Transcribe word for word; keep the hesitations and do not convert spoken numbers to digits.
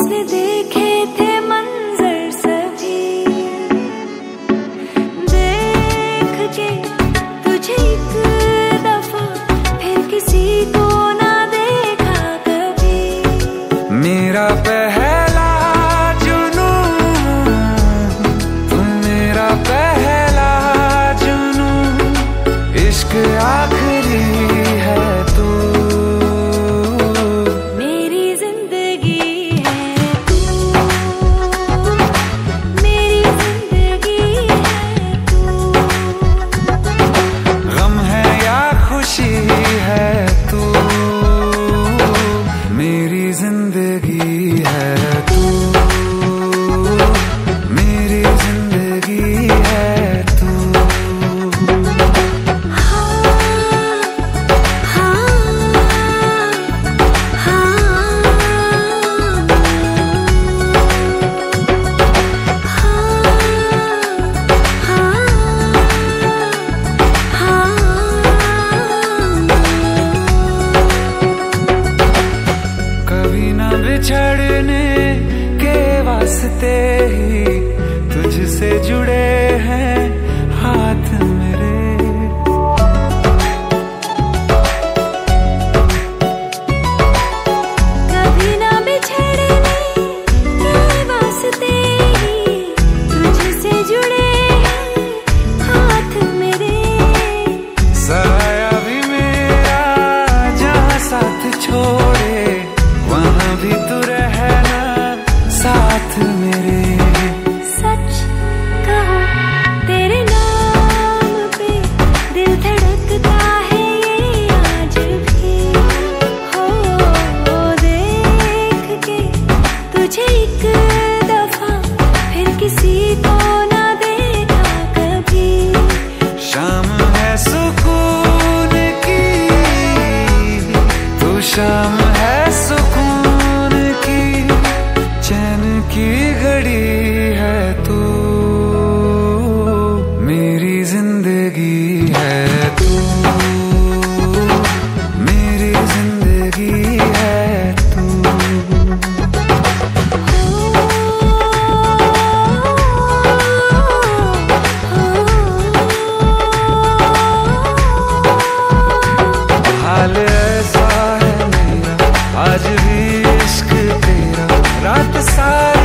जिसने देखे थे मंजर सभी, देख के तुझे एक दफा फिर किसी को ना देखा कभी। मेरा पहला जुनून तुम, मेरा पहला जुनून, इश्क आखिरी है तू। बिछड़ने के वास्ते ही तुझसे जुड़े हैं हाथ मेरे। कभी ना बिछड़ने के वास्ते ही तुझसे जुड़े हैं हाथ मेरे। साया भी मेरा जहाँ साथ छोड़े वहाँ भी तू रहना साथ मेरे। सच कहो तेरे नाम पे दिल धड़कता है ये आज भी। हो देख के तुझे एक दफा फिर किसी को ना देखा कभी। शाम है सुकून की, तू शाम है सुकून की, चैन की घड़ी है तू। मेरी जिंदगी है तू, मेरी जिंदगी है तू। हाल ऐसा है मेरा आज भी इश्क तेरा, रात सारी